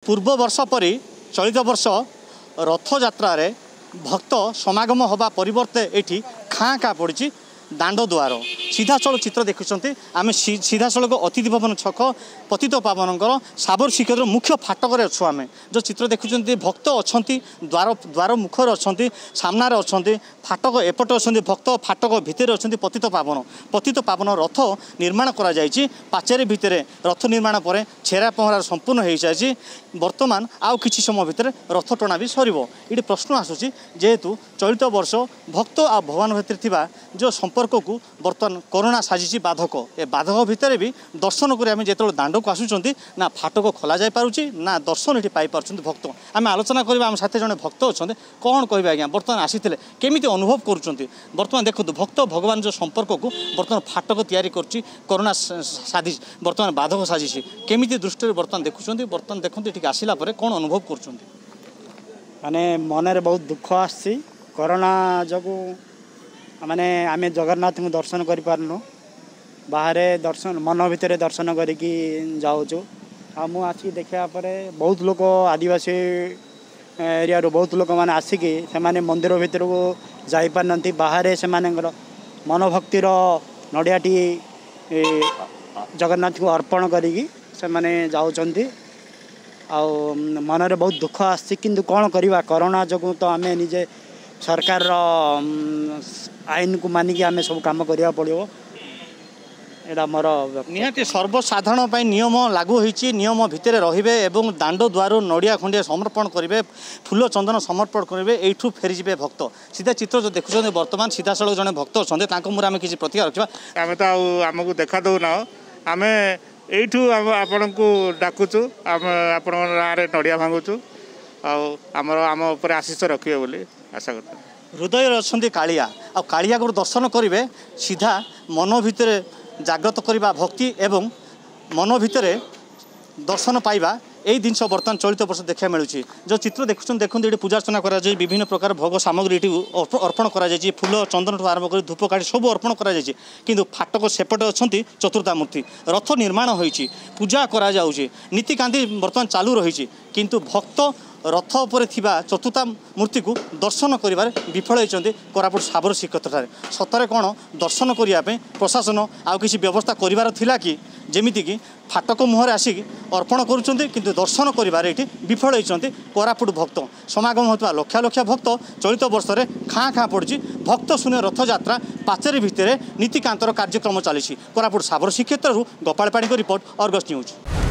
पूर्व वर्ष परि चलित वर्ष रथयात्रा भक्त समागम होगा परिवर्ते एठी खाँ खाँ पड़ी दांड द्वार सीधासल चित्र देखुं आम सीधासल अतिथि भवन छक पतित पावनकर साबर श्रीक्षेत्र मुख्य फाटक अच्छु आम जो चित्र देखुं भक्त अच्छा द्वार द्वार मुखर अच्छा सामनार अच्छा फाटक एपटे अच्छा भक्त फाटक भितर अच्छा पतित पावन रथ निर्माण करा पाचेरी भितर रथ निर्माण पर छेरा पहरा संपूर्ण हो सारी बर्तमान आउ कि समय भितर रथ टणा भी सर ये प्रश्न आसूसी जेहेतु चलित वर्ष भक्त आ भगवान भितर जो संपर्क को बर्तमान कोरोना साजिश बाधक ए बाधक भितर भी दर्शन कर जो दांड को आसुँच ना फाटक खोल जापी ना दर्शन ये पाई भक्त आम आलोचना करवा आम साथ जड़े भक्त अच्छा कौन कह आज्ञा बर्तमान आसी केमी अनुभव करुँच बर्तमान देखो भक्त भगवान जो संपर्क को बर्तमान फाटक तैयारी करोना साजिश बर्तमान बाधक साजिश केमी दृष्टि बर्तमान देखुं बर्तमान देखते आसला कौन अनुभव कर माने मन बहुत दुख आसी कोरोना जो माने आमे जगन्नाथ को दर्शन कर पारनु बाहर दर्शन मन भितर दर्शन करिकी जाऊँ आ मु आसिक देखा बहुत लोग आदिवासी एरिया रो बहुत लोक मैंने आसिकी से मंदिर भितर को जापार ना बाहर से मन भक्तिर नड़ियाटी जगन्नाथ को अर्पण करी से जाऊँच मनरे बहुत दुख आसी किंतु कौन करवा कोरोना जो तो आम निजे सरकार आईन को मानिकी आम सब कम करा पड़ो एटा मोर निहाती सर्वसाधारण नियम लागू होती नियम भितर रे और दांड द्वार नड़िया खंडिया समर्पण करेंगे फूल चंदन समर्पण करेंगे यू फेरीजे भक्त सीधा चित्र जो देखुं बर्तमान सीधा सड़क जड़े भक्त अच्छा मुझे आम किसी प्रतिक्रिया रखा आम तो आमको देखा दौना आम यू आपण को डाकुचु आप नड़िया भांगुचु आमर आम उपर आशीष रखिए बोली आशा करते हृदय अच्छा कालिया आ कालिया को दर्शन करेंगे सीधा मन भितर जागृत करवा भक्ति एवं मन भितर दर्शन पाइबा यही जिनस बर्तमान चलित वर्ष देखा मिलूँ जो चित्र देखुं देखते ये पूजार्चना कर विभिन्न प्रकार भोग सामग्री अर्पण कर फूल चंदन ठूँ आरंभ कर धूप काठी सब अर्पण कर फाटक सेपटे अच्छा चतुर्था मूर्ति रथ निर्माण होती पूजा करा नीतिकांति बर्तमान चालू रही किंतु भक्त रथ पर चतुर्था मूर्ति को दर्शन कर विफल होती कोरापुट साबर श्रीक्षेत्र सतरे कौन दर्शन करने प्रशासन आउ किसी व्यवस्था करार कि जमीती कि फाटक मुहर आसिक अर्पण करुँच किंतु दर्शन कर विफल होती कोरापुट भक्त समागम होता लक्ष लक्ष भक्त चलित वर्ष में खाँ खाँ पड़ी भक्त शून्य रथयात्रा पाचेरी भितर नीतिकांतर कार्यक्रम चली कोरापुट साबर श्रीक्षेत्र गोपाल पाणी रिपोर्ट अर्गस न्यूज।